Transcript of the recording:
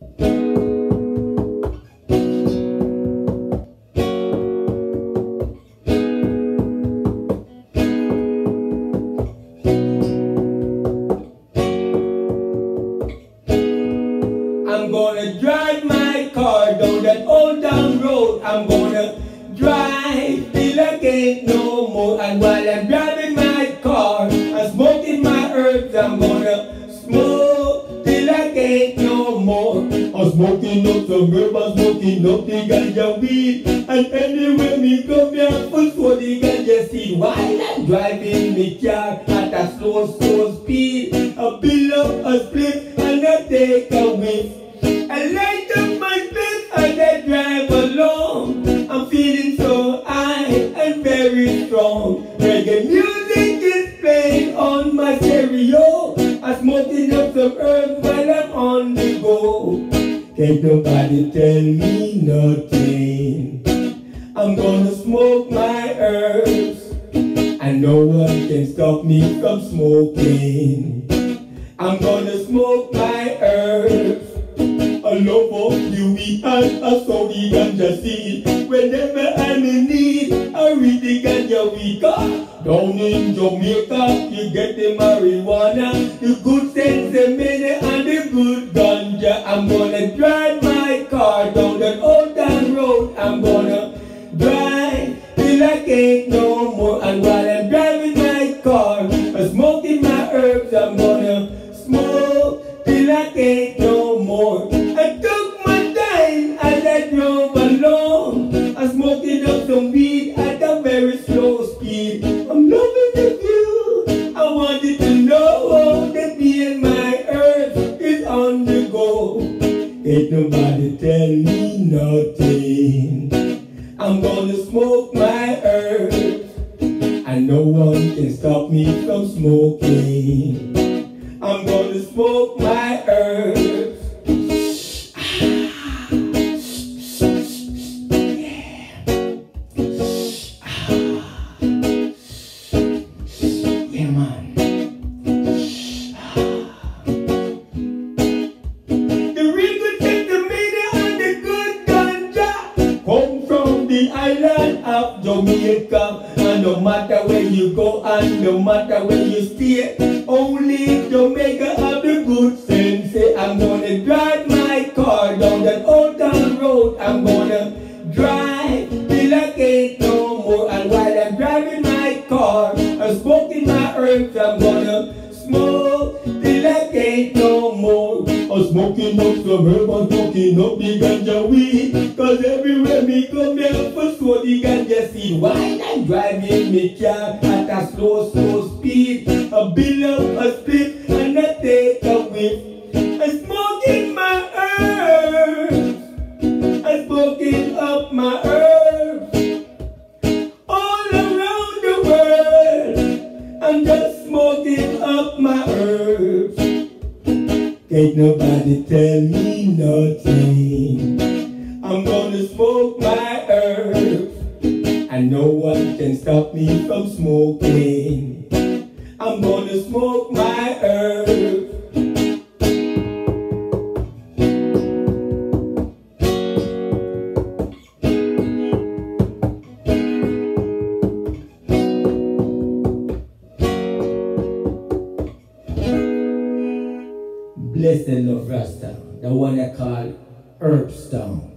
I'm gonna drive my car down that old town road. I'm gonna drive till I can't no more. And while I'm driving my car, I'm smoking my herbs. I'm gonna smoke till I can't no more. I'm smoking up some herb, I'm smoking up the ganja weed. And anywhere me go, me a full for the ganja seed. While I'm driving me car at a slow speed, I build up a split and I take a whiff. I light up my split and I drive along. I'm feeling so high and very strong. Reggae music is playing on my stereo. I'm smoking up some herbs while I'm on the go. Can't nobody tell me nothing. I'm gonna smoke my herbs, and no one can stop me from smoking. I'm gonna smoke my herbs. I love of the weed and I saw the ganja seed. Whenever I'm in need, I read the ganja weed. Down in Jamaica, you get the marijuana, the good sense they made it, and the good ganja. I'm gonna drive my car down that old town road. I'm gonna drive till I can't no more. And while I'm driving my car, I'm smoking my herbs. I'm gonna smoke till I can't no more. I took my time as I drove along. I'm smoking up some weed at a very slow speed. I'm loving the view. I wanted to know that me and my herbs is on the go. Ain't nobody tell me nothing. I'm gonna smoke my herbs, and no one can stop me from smoking. I'm gonna smoke my herbs. Yeah, man. The real good centimeter and the good ganja come from the island of Jamaica. And no matter where you go and no matter where you stay, only Jamaica have the good sense. Say, I'm gonna drive my car down that old town road. I'm gonna drive till I can't no more. And while I'm driving my car, I'm smoking my herbs. I'm gonna smoke till I can't no more. I'm smoking up some herb, I'm smoking up the ganja weed. Cause everywhere me come, me have to sow the ganja seed. While I'm driving me car at a slow speed, I build up a split and I take a whiff. I'm smoking my herbs, I'm smoking up my herbs. All around the world, I'm just smoking up my herbs. Can't nobody tell me nothing. I'm gonna smoke my herbs, and no one can stop me from smoking. I'm gonna smoke my herbs. Blessed Love Rasta, the one I call Herbstown.